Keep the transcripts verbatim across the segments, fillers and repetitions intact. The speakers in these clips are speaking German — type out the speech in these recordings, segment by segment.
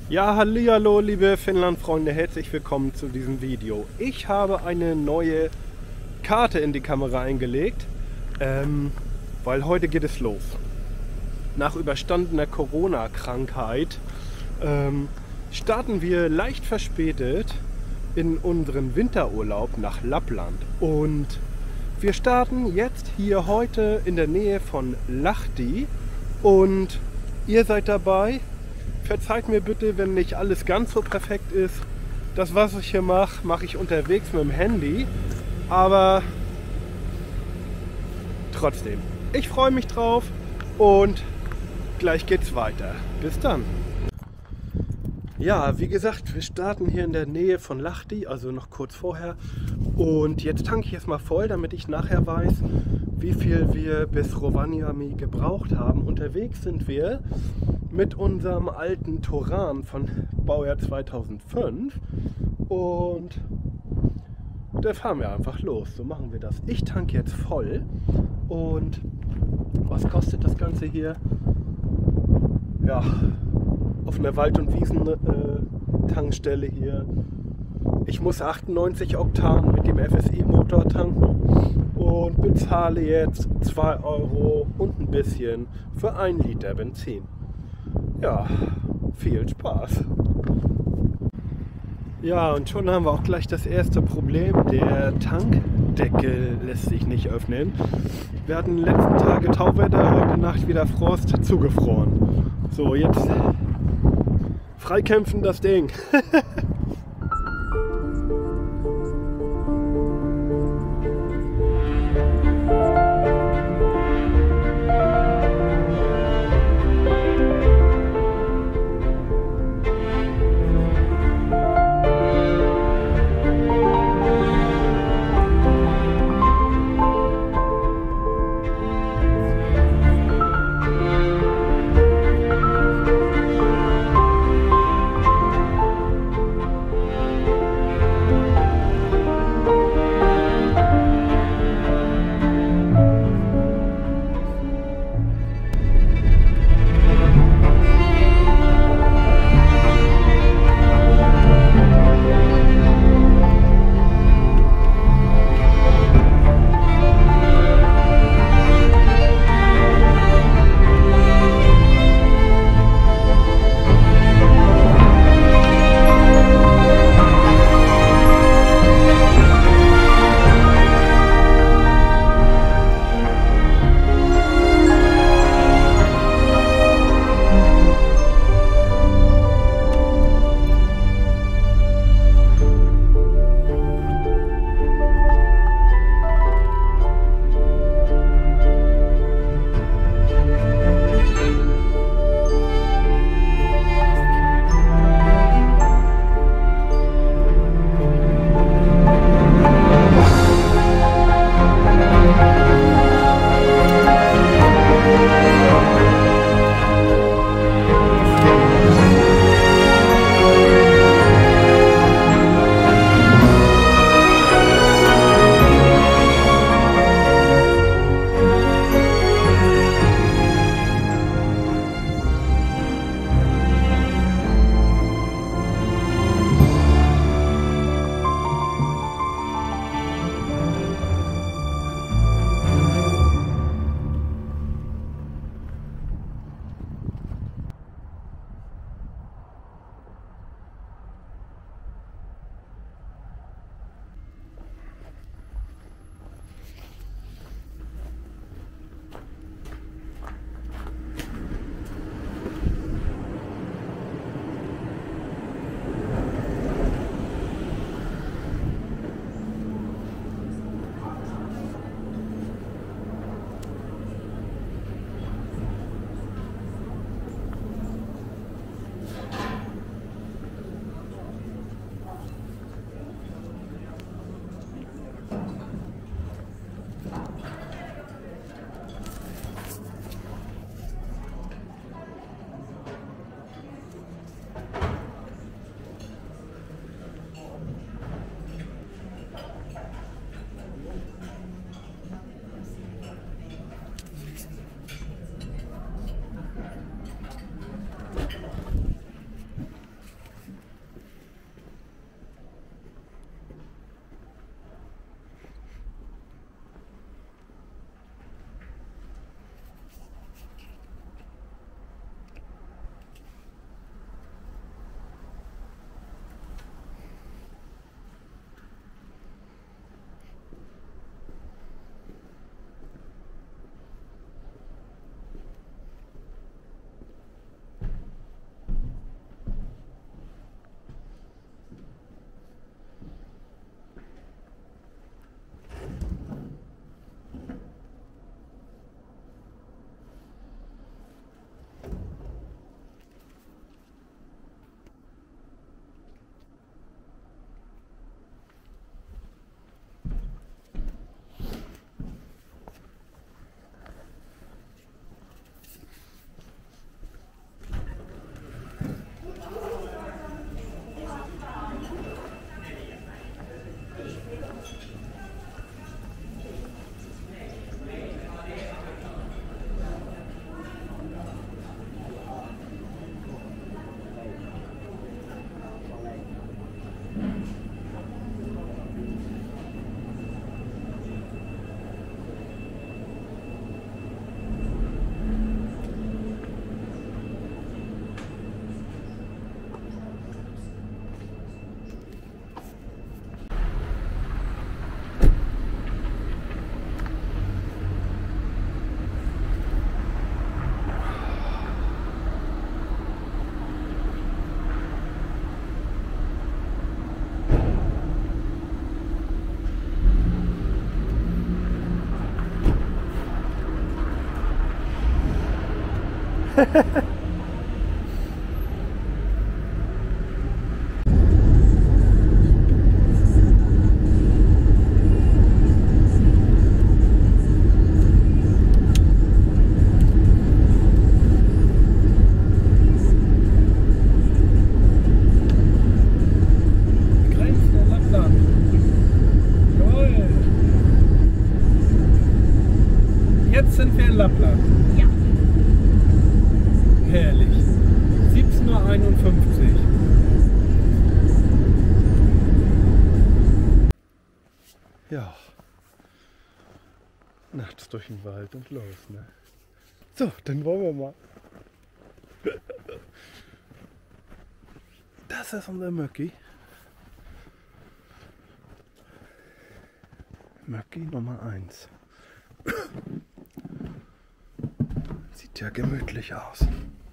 Ja, hallihallo, liebe Finnland-Freunde, herzlich willkommen zu diesem Video. Ich habe eine neue Karte in die Kamera eingelegt, ähm, weil heute geht es los. Nach überstandener Corona-Krankheit ähm, starten wir leicht verspätet in unseren Winterurlaub nach Lappland. Und wir starten jetzt hier heute in der Nähe von Lahti und ihr seid dabei. Verzeiht mir bitte, wenn nicht alles ganz so perfekt ist. Das, was ich hier mache, mache ich unterwegs mit dem Handy. Aber trotzdem, ich freue mich drauf und gleich geht's weiter. Bis dann. Ja, wie gesagt, wir starten hier in der Nähe von Lahti, also noch kurz vorher. Und jetzt tanke ich erstmal voll, damit ich nachher weiß, wie viel wir bis Rovaniemi gebraucht haben. Unterwegs sind wir mit unserem alten Touran von Baujahr zweitausendfünf und da fahren wir einfach los. So machen wir das. Ich tanke jetzt voll und was kostet das Ganze hier? Ja, auf einer Wald- und Wiesen-Tankstelle hier. Ich muss achtundneunzig Oktan mit dem F S I-Motor tanken und bezahle jetzt zwei Euro und ein bisschen für ein Liter Benzin. Ja, viel Spaß. Ja, und schon haben wir auch gleich das erste Problem. Der Tankdeckel lässt sich nicht öffnen. Wir hatten die letzten Tage Tauwetter, heute Nacht wieder Frost, zugefroren. So, jetzt freikämpfen das Ding. Jetzt sind wir in Lappland. Ja. Herrlich. siebzehn Uhr einundfünfzig. Ja. Nachts durch den Wald und los, ne? So, dann wollen wir mal. Das ist unser Möcki. Möcki Nummer eins. Sieht ja gemütlich aus.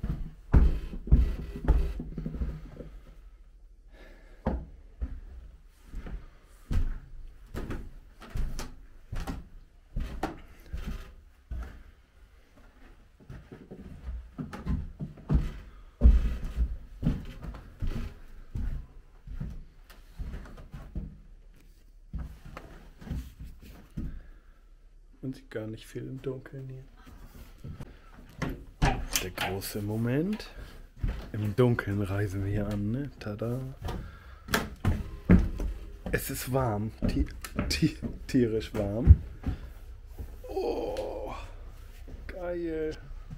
Man sieht gar nicht viel im Dunkeln hier. Der große Moment. Im Dunkeln reisen wir hier an, ne? Tada! Es ist warm. Ti ti tierisch warm. Oh, geil.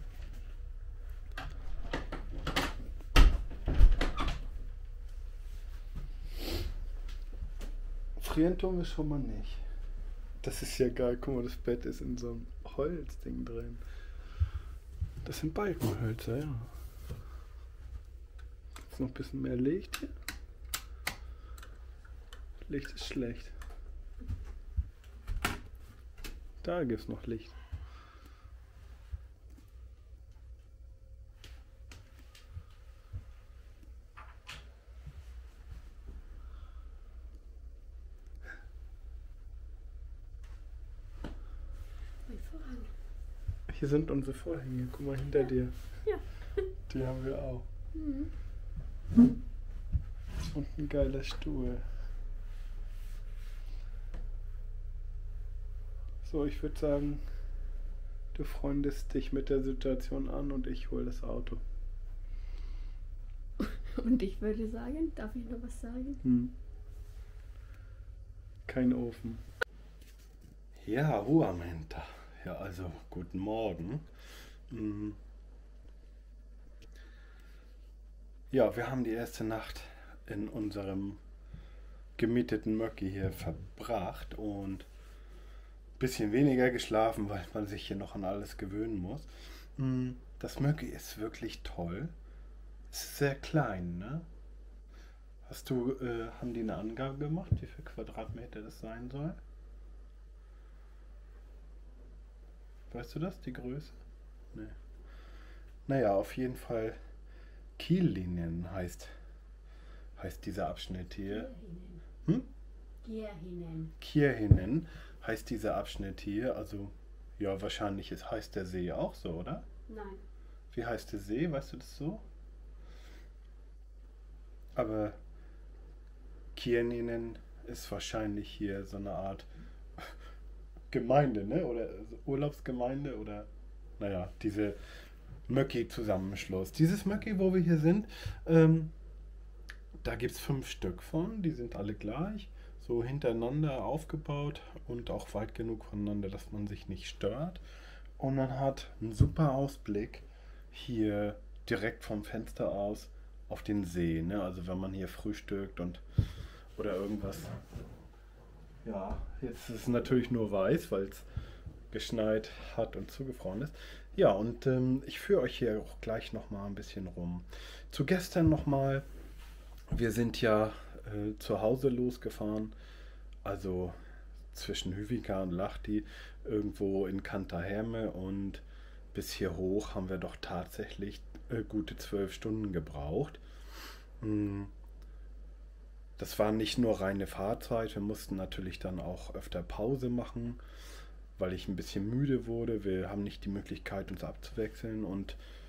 Frieren tun wir schon mal nicht. Das ist ja geil. Guck mal, das Bett ist in so einem Holzding drin. Das sind Balkenhölzer, ja. Ist noch ein bisschen mehr Licht hier. Licht ist schlecht. Da gibt es noch Licht. Hier sind unsere Vorhänge. Guck mal hinter dir. Ja. Die haben wir auch. Mhm. Und ein geiler Stuhl. So, ich würde sagen, du freundest dich mit der Situation an und ich hole das Auto. Und ich würde sagen, darf ich noch was sagen? Hm. Kein Ofen. Ja, Ruamenta. Ja, also guten Morgen. Hm. Ja, wir haben die erste Nacht in unserem gemieteten Möcki hier verbracht und ein bisschen weniger geschlafen, weil man sich hier noch an alles gewöhnen muss. Hm. Das Möcki ist wirklich toll. Es ist sehr klein, ne? Hast du, äh, haben die eine Angabe gemacht, wie viel Quadratmeter das sein soll? Weißt du das, die Größe? Nee. Naja, auf jeden Fall Kiellinien heißt, heißt dieser Abschnitt hier. Hm? Kierhinen. Kierhinen heißt dieser Abschnitt hier. Also, ja, wahrscheinlich ist, heißt der See auch so, oder? Nein. Wie heißt der See? Weißt du das so? Aber Kierhinen ist wahrscheinlich hier so eine Art Gemeinde, ne? Oder Urlaubsgemeinde oder, naja, diese Möcki-Zusammenschluss. Dieses Möcki, wo wir hier sind, ähm, da gibt es fünf Stück von, die sind alle gleich, so hintereinander aufgebaut und auch weit genug voneinander, dass man sich nicht stört. Und man hat einen super Ausblick hier direkt vom Fenster aus auf den See, ne? Also wenn man hier frühstückt und oder irgendwas. Ja, jetzt ist es natürlich nur weiß, weil es geschneit hat und zugefroren ist. Ja, und ähm, ich führe euch hier auch gleich nochmal ein bisschen rum. Zu gestern nochmal, wir sind ja äh, zu Hause losgefahren, also zwischen Hyvika und Lahti, irgendwo in Kantaherme, und bis hier hoch haben wir doch tatsächlich äh, gute zwölf Stunden gebraucht. Hm. Das war nicht nur reine Fahrzeit, wir mussten natürlich dann auch öfter Pause machen, weil ich ein bisschen müde wurde. Wir haben nicht die Möglichkeit, uns abzuwechseln, und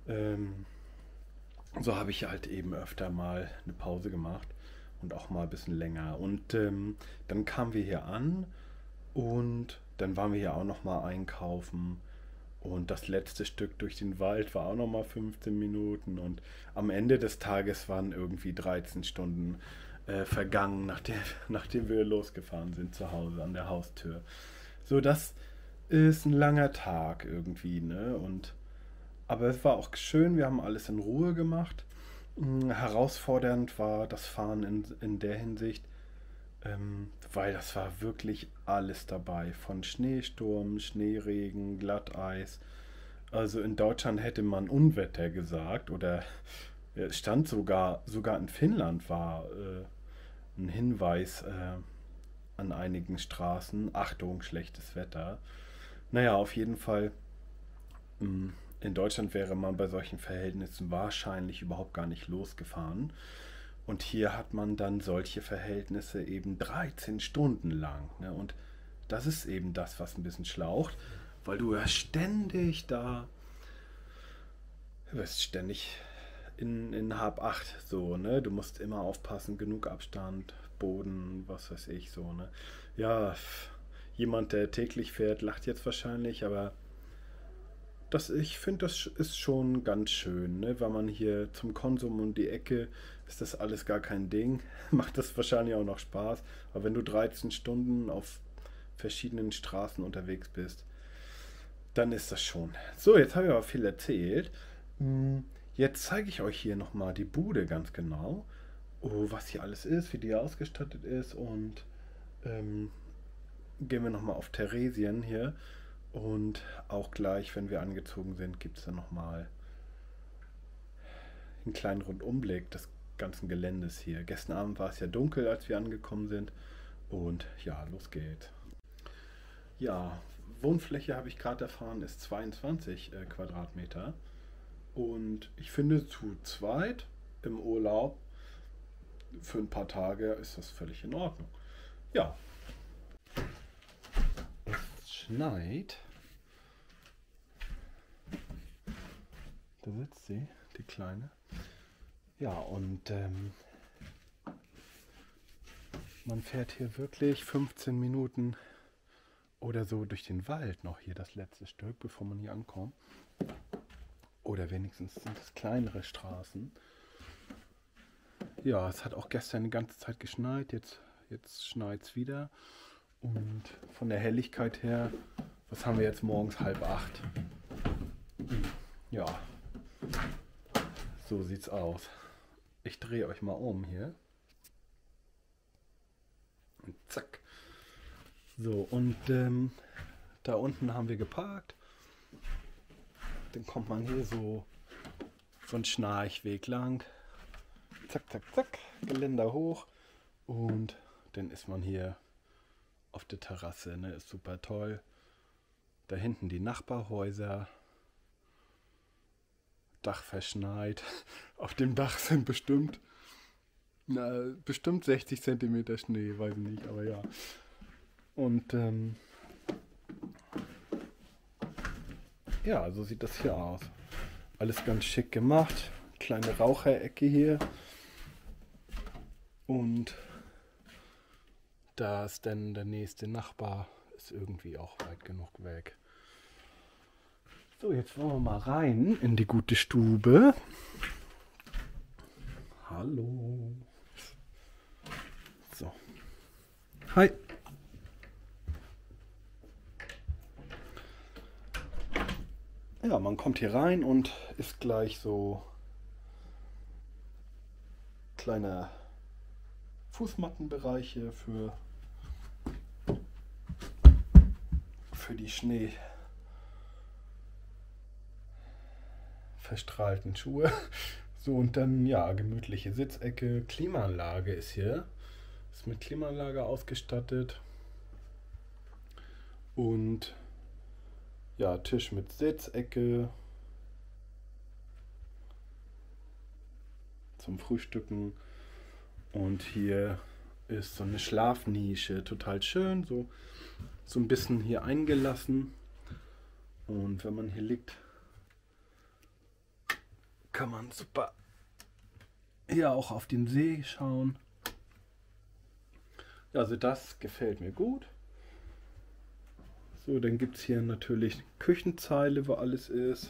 Ähm, so habe ich halt eben öfter mal eine Pause gemacht und auch mal ein bisschen länger. Und ähm, dann kamen wir hier an und dann waren wir hier auch noch mal einkaufen. Und das letzte Stück durch den Wald war auch noch mal fünfzehn Minuten. Und am Ende des Tages waren irgendwie dreizehn Stunden äh, vergangen, nachdem, nachdem wir losgefahren sind zu Hause an der Haustür. So, das ist ein langer Tag irgendwie, ne? Und aber es war auch schön, wir haben alles in Ruhe gemacht. Mm, Herausfordernd war das Fahren in, in der Hinsicht, ähm, weil das war wirklich alles dabei. Von Schneesturm, Schneeregen, Glatteis. Also in Deutschland hätte man Unwetter gesagt oder ja, es stand sogar, sogar in Finnland war äh, ein Hinweis äh, an einigen Straßen. Achtung, schlechtes Wetter. Naja, auf jeden Fall. mm, In Deutschland wäre man bei solchen Verhältnissen wahrscheinlich überhaupt gar nicht losgefahren. Und hier hat man dann solche Verhältnisse eben dreizehn Stunden lang. Ne? Und das ist eben das, was ein bisschen schlaucht, weil du ja ständig da, du wirst ständig in, in Hab acht so, ne? Du musst immer aufpassen, genug Abstand, Boden, was weiß ich so, ne? Ja, jemand, der täglich fährt, lacht jetzt wahrscheinlich, aber das, ich finde, das ist schon ganz schön, ne? Weil man hier zum Konsum um die Ecke ist das alles gar kein Ding. Macht das wahrscheinlich auch noch Spaß. Aber wenn du dreizehn Stunden auf verschiedenen Straßen unterwegs bist, dann ist das schon. So, jetzt habe ich aber viel erzählt. Mm, Jetzt zeige ich euch hier nochmal die Bude ganz genau. Oh, was hier alles ist, wie die ausgestattet ist. Und ähm, gehen wir nochmal auf Theresien hier. Und auch gleich, wenn wir angezogen sind, gibt es dann nochmal einen kleinen Rundumblick des ganzen Geländes hier. Gestern Abend war es ja dunkel, als wir angekommen sind. Und ja, los geht's. Ja, Wohnfläche habe ich gerade erfahren, ist zweiundzwanzig äh, Quadratmeter. Und ich finde, zu zweit im Urlaub für ein paar Tage ist das völlig in Ordnung. Ja, es schneit. Da sitzt sie, die Kleine. Ja, und ähm, man fährt hier wirklich fünfzehn Minuten oder so durch den Wald noch hier das letzte Stück, bevor man hier ankommt. Oder wenigstens sind es kleinere Straßen. Ja, es hat auch gestern die ganze Zeit geschneit, jetzt, jetzt schneit es wieder. Und von der Helligkeit her, was haben wir jetzt morgens halb acht? Ja, so sieht's aus. Ich drehe euch mal um hier. Und zack. So, und ähm, da unten haben wir geparkt. Dann kommt man hier so, so einen Schnarchweg lang. Zack, zack, zack. Geländer hoch. Und dann ist man hier auf der Terrasse. Ne? Ist super toll. Da hinten die Nachbarhäuser. Dach verschneit. Auf dem Dach sind bestimmt, na, bestimmt sechzig Zentimeter Schnee, weiß ich nicht, aber ja. Und ähm, ja, so sieht das hier aus. Alles ganz schick gemacht. Kleine Raucherecke hier. Und da ist dann der nächste Nachbar, ist irgendwie auch weit genug weg. So, jetzt wollen wir mal rein in die gute Stube. Hallo. So. Hi. Ja, man kommt hier rein und ist gleich so kleine Fußmattenbereiche für, für die Schnee verstrahlten Schuhe. So, und dann, ja, gemütliche Sitzecke. Klimaanlage ist hier. Ist mit Klimaanlage ausgestattet. Und ja, Tisch mit Sitzecke. Zum Frühstücken. Und hier ist so eine Schlafnische. Total schön. So, so ein bisschen hier eingelassen. Und wenn man hier liegt, kann man super hier auch auf den See schauen. Also das gefällt mir gut. So, dann gibt es hier natürlich Küchenzeile, wo alles ist.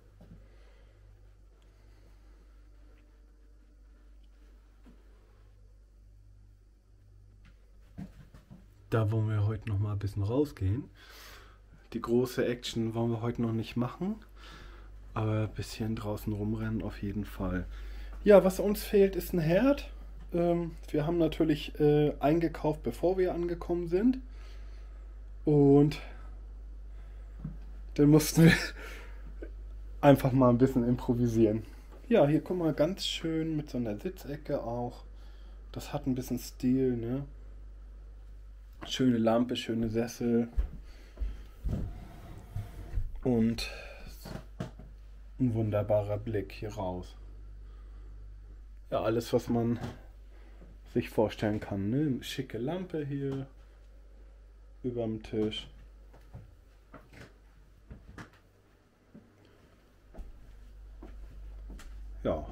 Da wollen wir heute noch mal ein bisschen rausgehen. Die große Action wollen wir heute noch nicht machen, aber ein bisschen draußen rumrennen auf jeden Fall. Ja, was uns fehlt, ist ein Herd. Ähm, wir haben natürlich äh, eingekauft, bevor wir angekommen sind. Und dann mussten wir einfach mal ein bisschen improvisieren. Ja, hier guck mal, ganz schön mit so einer Sitzecke auch. Das hat ein bisschen Stil, ne? Schöne Lampe, schöne Sessel. Und ein wunderbarer Blick hier raus. Ja, alles, was man sich vorstellen kann, ne? Eine schicke Lampe hier überm Tisch. Ja.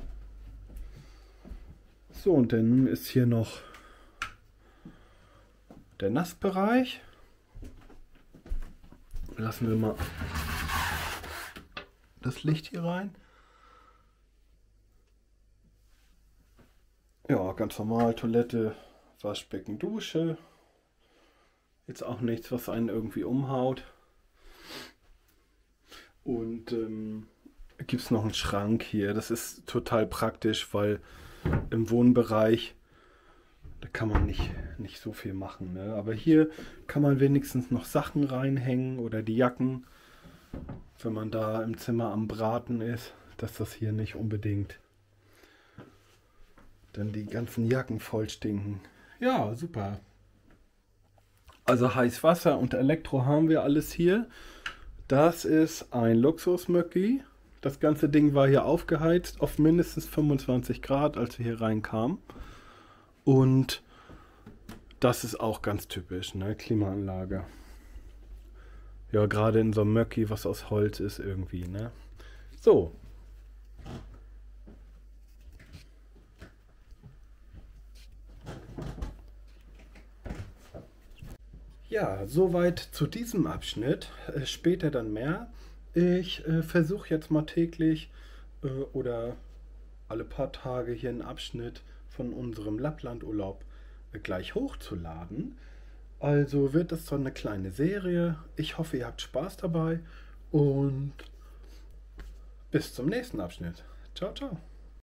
So, und dann ist hier noch der Nassbereich. Lassen wir mal das Licht hier rein. Ja, ganz normal Toilette, Waschbecken, Dusche. Jetzt auch nichts, was einen irgendwie umhaut. Und ähm, gibt es noch einen Schrank hier. Das ist total praktisch, weil im Wohnbereich, da kann man nicht, nicht so viel machen. Ne? Aber hier kann man wenigstens noch Sachen reinhängen oder die Jacken, wenn man da im Zimmer am Braten ist, dass das hier nicht unbedingt dann die ganzen Jacken voll stinken. Ja, super. Also heiß Wasser und Elektro haben wir alles hier. Das ist ein Luxusmöcki. Das ganze Ding war hier aufgeheizt auf mindestens fünfundzwanzig Grad, als wir hier reinkamen. Und das ist auch ganz typisch, ne? Klimaanlage. Ja, gerade in so einem Möcki, was aus Holz ist irgendwie, ne? So. Ja, soweit zu diesem Abschnitt. Äh, später dann mehr. Ich äh, versuche jetzt mal täglich äh, oder alle paar Tage hier einen Abschnitt von unserem Lapplandurlaub äh, gleich hochzuladen. Also wird das so eine kleine Serie. Ich hoffe, ihr habt Spaß dabei und bis zum nächsten Abschnitt. Ciao, ciao.